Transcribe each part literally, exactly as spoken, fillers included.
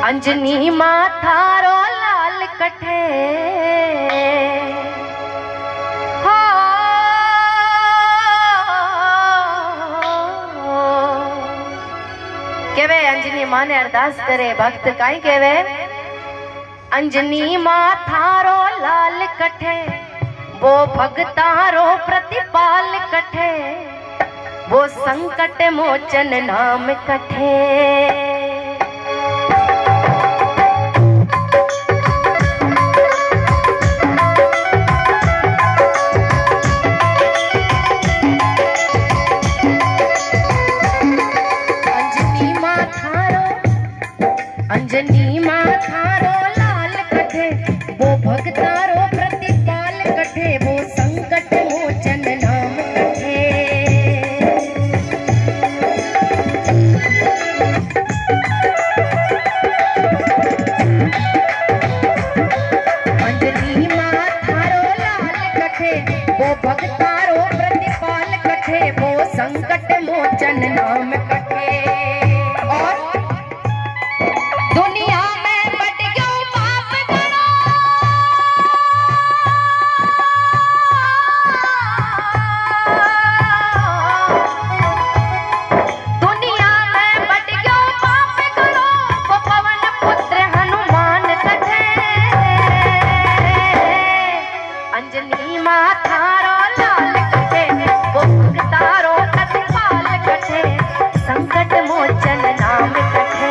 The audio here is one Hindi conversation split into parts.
अंजनी माथारो लाल कठे हो केवे अंजनी मां ने अरदास करे भक्त काई केवे अंजनी माथारो लाल कठे वो भगतारो प्रतिपाल कठे वो संकट मोचन नाम कठे। अंजनी माथारो लाल कठे वो भगतारो प्रतिपाल कठे वो संकट मोचन नाम कठे। अंजनी माथारो लाल कठे वो भगतारो प्रतिपाल कठे वो संकट मोचन नाम कठे। अंजनी माथारो लाल कठे वो भगतारो प्रतिपाल कठे संकट मोचन नाम कठे।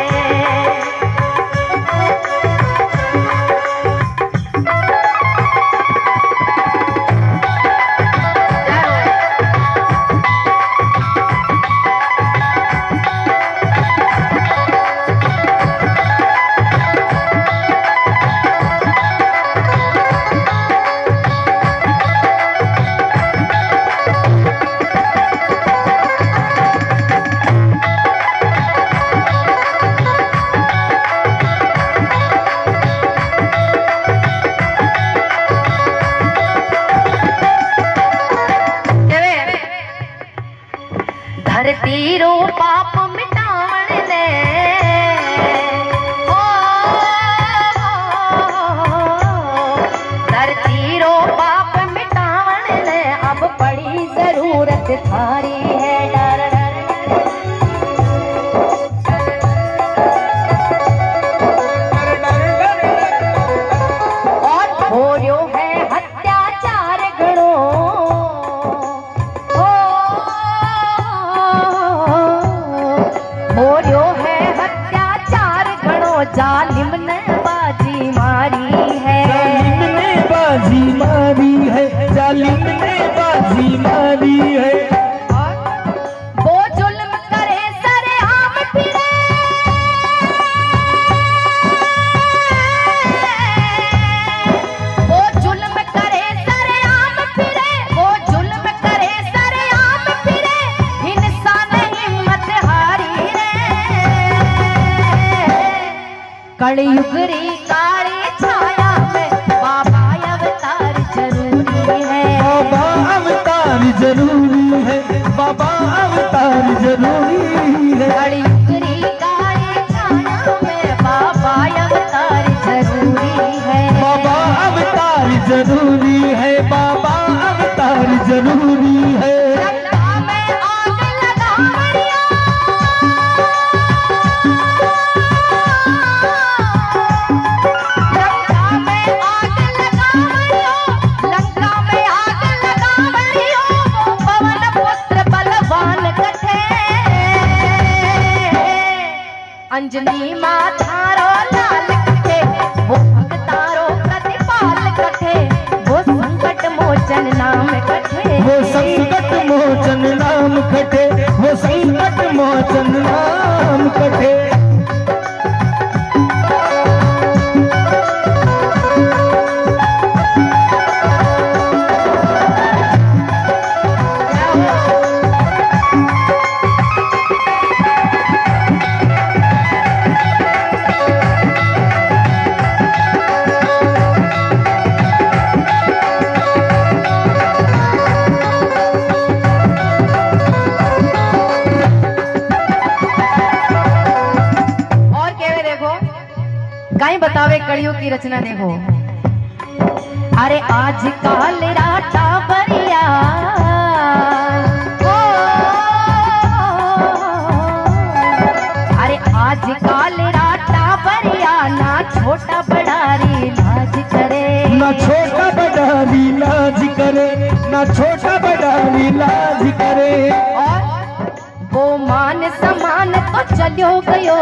धरती रो पाप मिटावण ले ओ धरती रो पाप मिटावण ले अब बड़ी जरूरत थारी है डर और हो है अत्याचार घणो होयो है अत्याचार घणो जालिम ने बाजी मारी है जालिम ने बाजी मारी है जालिम ने बाजी मारी है। वो जुल्म करे सरेआम फिरे वो जुल्म करे सरेआम फिरे वो जुल्म करे सरेआम फिरे इंसान हिम्मत हारी कलयुग री काली छाया में बाबा अवतार जरूरी है बाबा अवतार जरूरी है बाबा अवतार जरूरी है। कलयुग री काली छाया में बाबा अवतार जरूरी है बाबा अवतार जरूरी है बाबा अवतार जरूरी है। लंका में आग लगावड़िया अंजनी माथारो लाल कठे वो भगतारो प्रतिपाल कठे वो संकट मोचन नाम कठे वो संकट मोचन नाम कठे वो संकट मोचन नाम कठे। कहीं बतावे कड़ियों की रचना देखो। अरे आज काल राटा बरिया ओ, अरे आज काल राटा बरिया ना छोटा बड़ा लाज करे, ना छोटा बड़ा लाज करे, ना छोटा बड़ा लाज करे। और वो मान समान तो चलो गयो,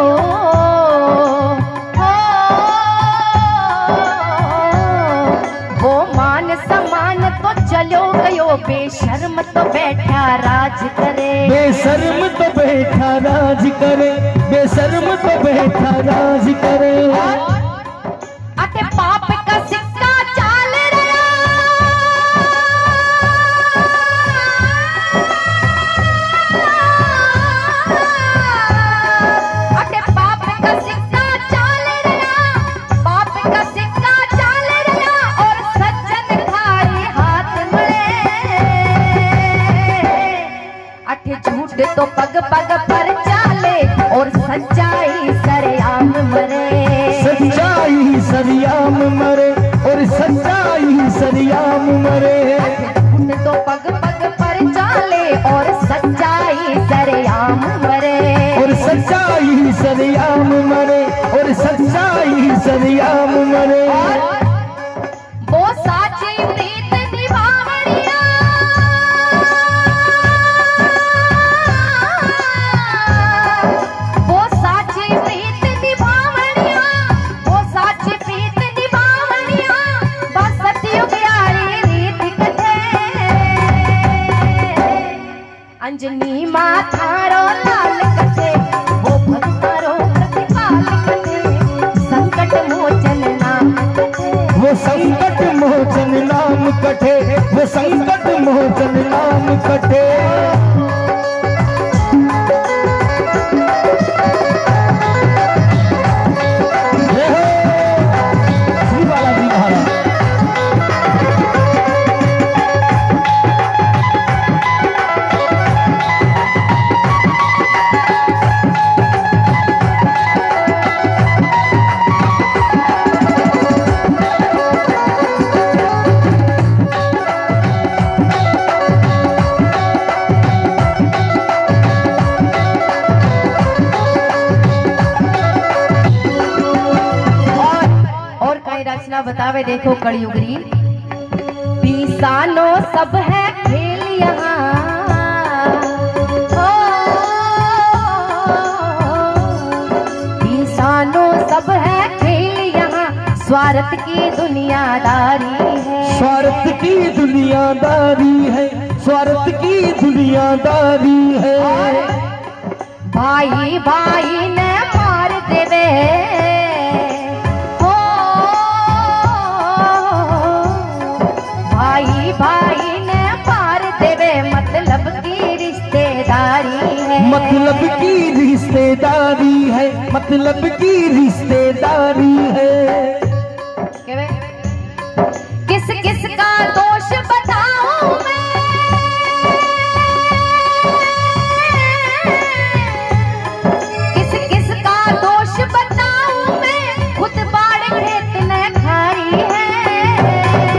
वो मान समान तो चलो गयो, बेशर्म तो बैठा राज करे, बेशर्म तो बैठा राज करे, बेशर्म तो बैठा राज करे। अटे पाप का सिक्का चाल रहा, अटे पाप का सिक्का चाल रहा, पाप का सिक्का चाल रहा, और सज्जन खाए हाथ मरे। अटे झूठ तो पग पग पर चाले, और सच्चाई सरेआम मरे, सच्चाई सरियाम मरे, और सच्चाई सरियाम मरे। झूठ तो पग पग पर चाले, और सच्चाई सरेआम मरे, और सच्चाई सरियाम मरे, और सच्चाई सरियाम मरे। वो साची प्रीत निभावड़िया, वो साची प्रीत निभावड़िया, वो साची प्रीत निभावड़िया, बस सतयुग यारी रीत कथे। अंजनी माथारो लाल कथे, वो भक्तारो प्रतिपाल कथे, संकट मोचन नाम कथे, वो संकट मोचन नाम कटे, वो संकट मोचन नाम कटे। जय हो श्री बालाजी महाराज। रचना बतावे देखो कड़ियुगरी। पीसानो सब है खेल यहाँ, ओ, पीसानो सब है खेल यहाँ, स्वार्थ की दुनियादारी है, स्वार्थ की दुनियादारी है, स्वार्थ की दुनियादारी है। भाई भाई ने मार देवे, भाई भाई ने पार देवे, मतलब की रिश्तेदारी है, मतलब की रिश्तेदारी है, मतलब की रिश्तेदारी है। किस किस का दोष बताऊं मैं, किस किस का दोष बताऊं मैं, खुद बाढ़ खेत ने खाई है,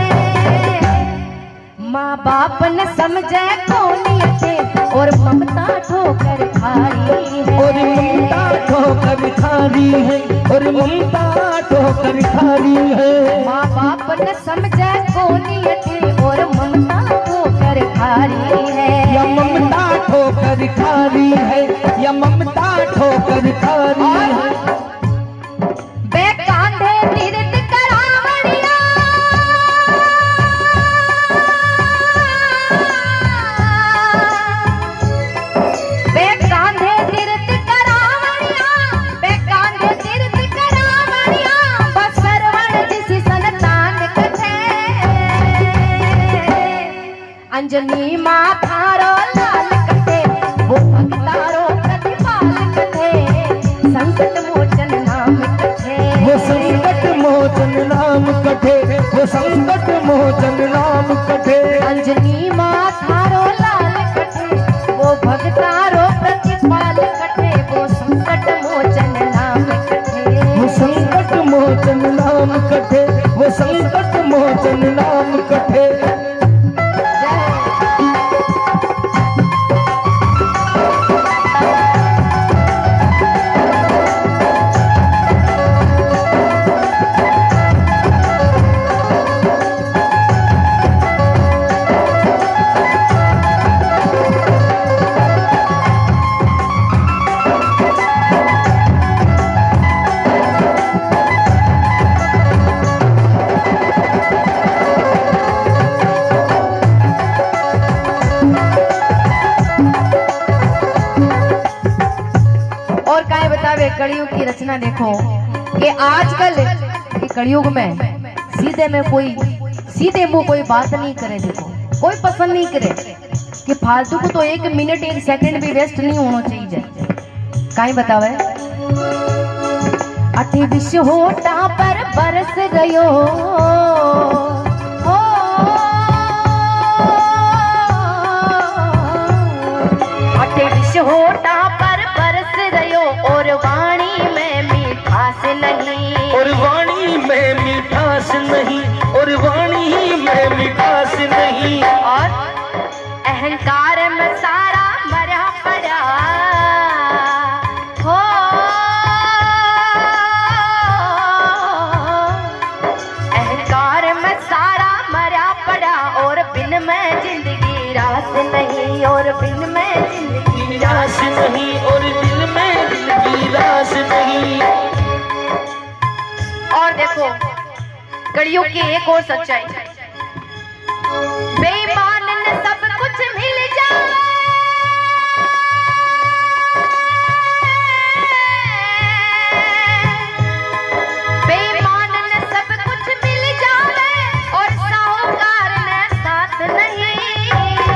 माँ बाप न समझे कौन थे, और ममता ठोकर खाई है, और ममता ठोकर खारी है, और ममता ठोकर खारी है। माँ बाप न समझे कौन थे, और ममता ठोकर खारी है, या ममता ठोकर खारी है, या ममता ठोकर खारी है। बे कांधे तीर्थ करावड़िया, बे कांधे तीर्थ करावड़िया, बे कांधे तीर्थ करावड़िया, बस सरवण जिसी संतान कथे। अंजनी माथारो लाल कथे, वो भक्तारो प्रतिपाल कथे, संकट मोचन नाम कथे, वो संकट मोचन नाम कथे, वो संकट मोचन नाम कथे। अंजनी माथारो लाल कथे, वो भक्तारो प्रतिपाल कथे, वो संकट मोचन नाम कथे, वो संकट मोचन की रचना देखो कि आजकल के कलयुग में सीधे में कोई सीधे मुंह कोई बात नहीं करे। देखो कोई पसंद नहीं करे कि फालतू को तो एक मिनट एक सेकंड भी वेस्ट नहीं होना चाहिए। काई बतावे अठी विश्व होटा पर बरस गयो हो अठी विश्व होटा पर बरस गयो और वाणी में मिठास नहीं और वाणी में मिठास नहीं और वाणी में मिठास नहीं और अहंकार में सारा मरा पड़ा हो अहंकार में सारा मरा पड़ा और बिन में जिंदगी रास नहीं और बिन में जिंदगी रास नहीं और दिल में दिल की रास नहीं। और देखो कलयुग की एक और सच्चाई, बेईमान ने सब कुछ मिल जाए बेईमान ने सब कुछ मिल जाए और साहूकार ने साथ नहीं।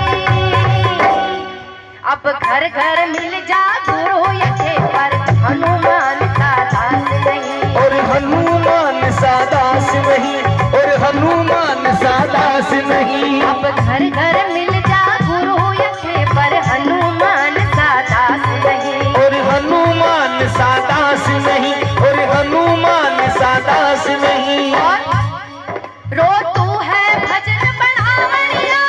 अब घर घर मिल जा गुरु यथे पर हनुमान सा दास नहीं और हनुमान सा दास नहीं और हनुमान सा दास नहीं। अब घर घर मिल जा गुरु यथे पर हनुमान सा दास नहीं और हनुमान सा दास नहीं और हनुमान सा दास नहीं। और रो तू है भजन बढ़ावनिया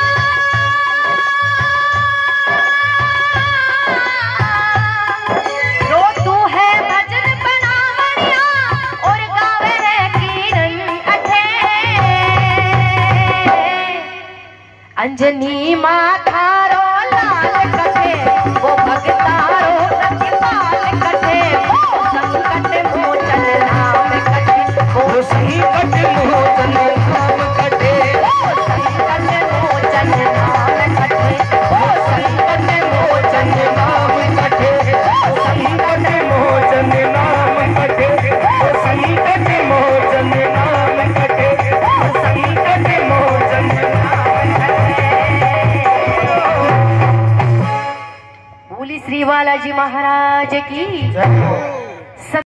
रो तू है भजन बढ़ावनिया और गावे है कीरन अठे अंजनी माथारो लाल कटे वो भगतारो प्रतिपाल कटे वो संकट मोचन नाम कटे वो संकट मोचन नाम कटे वो संकट मोचन नाम कटे वो संकट मोचन नाम कटे संकट मोचन नाम कटे संकट मोचन नाम कटे संकट मोचन नाम कटे। बोली श्री बालाजी महाराज की।